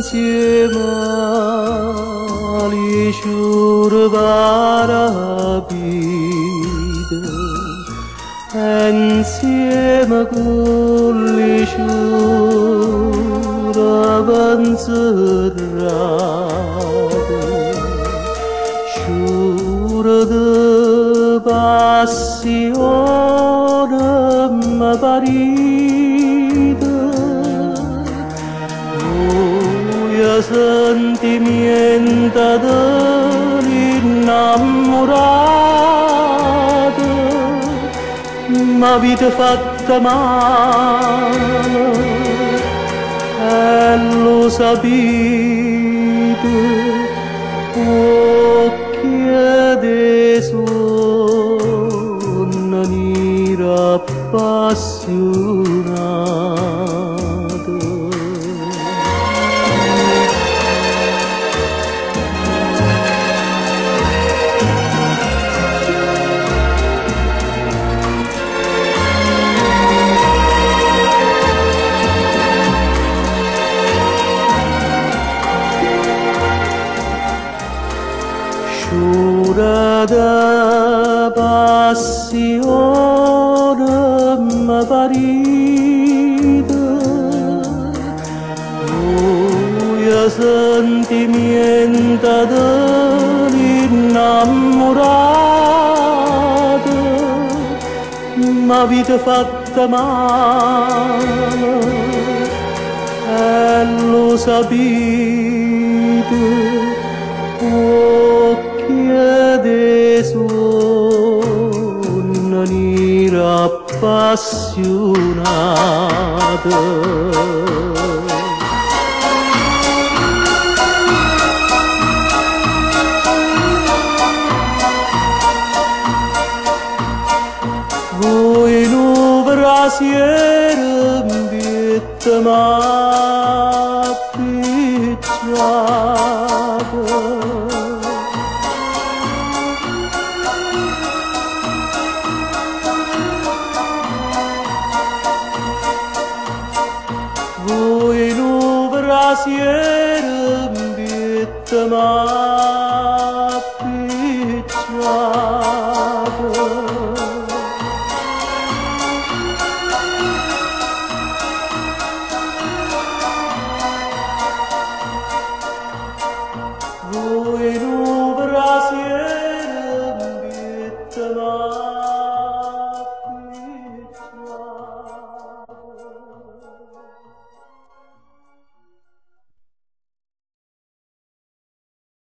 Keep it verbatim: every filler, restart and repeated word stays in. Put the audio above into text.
insieme all'isciurva vita, insieme con l'isciura avanzerrata, sciura de passione ma parita, sentimento dell'innamorata, ma vita fatta male e lo sapete, occhi di sonno nera appassionata. Sciura da passione ma parita, buia sentimento dell'innamorata, ma vita fatta male e lo sapete, di sonno nera appassionata. Voi non brasiere in vita